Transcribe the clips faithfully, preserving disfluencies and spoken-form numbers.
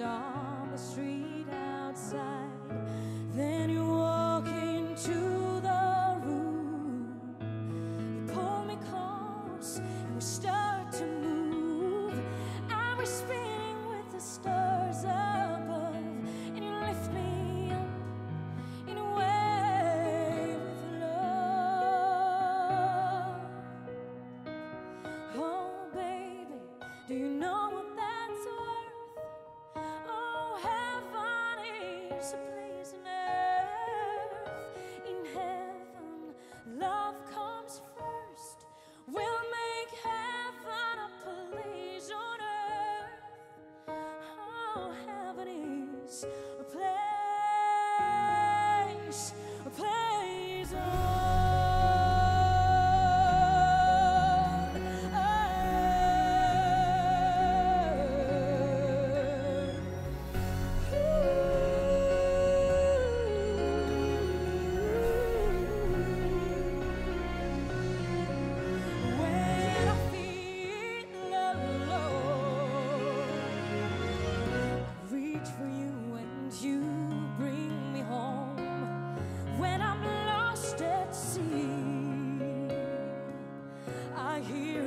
on the street outside. Then you walk into the room. You pull me close and we start to move. And we're spinning with the stars above. And you lift me up in a wave of love. Oh baby, do you know what that's worth? Oh, heaven is a place on earth. In heaven, love comes first. We'll make heaven a place on earth. Oh, heaven is a place, a place on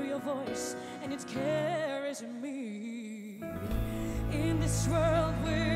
voice, and it carries me in this world we're